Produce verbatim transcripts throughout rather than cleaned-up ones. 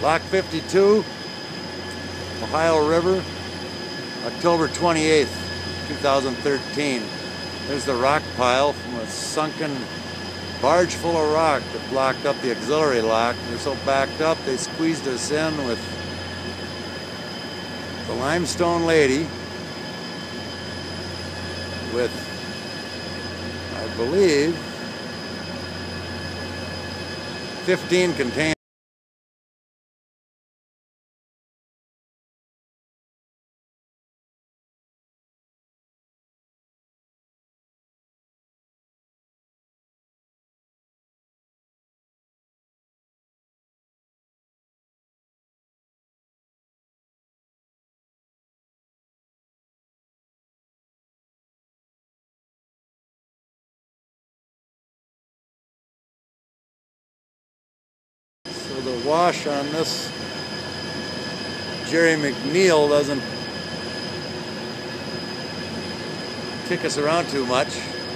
Lock fifty-two, Ohio River, October twenty-eighth, two thousand thirteen. There's the rock pile from a sunken barge full of rock that blocked up the auxiliary lock. They're so backed up, they squeezed us in with the Limestone Lady with, I believe, fifteen containers. So the wash on this Jerry McNeil doesn't kick us around too much.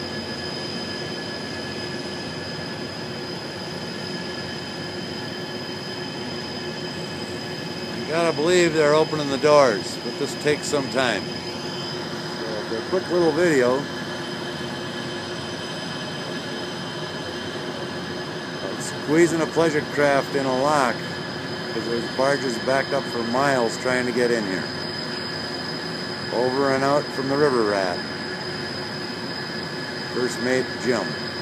You gotta believe they're opening the doors, but this takes some time. So for a quick little video, squeezing a pleasure craft in a lock because there's barges backed up for miles trying to get in here. Over and out from the river rat. First mate Jim.